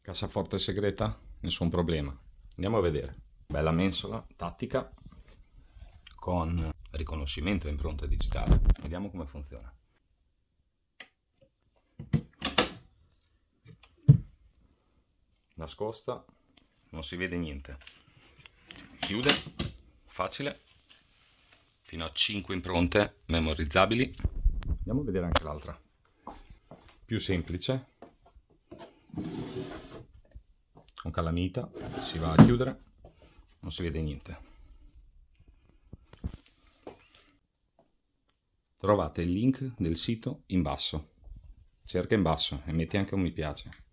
Cassaforte segreta? Nessun problema. Andiamo a vedere. Bella mensola tattica con riconoscimento e impronta digitale. Vediamo come funziona. Nascosta, non si vede niente. Chiude, facile, fino a 5 impronte memorizzabili. Andiamo a vedere anche l'altra. Più semplice. Con calamita si va a chiudere, non si vede niente. Trovate il link del sito in basso. Cerca in basso e metti anche un mi piace.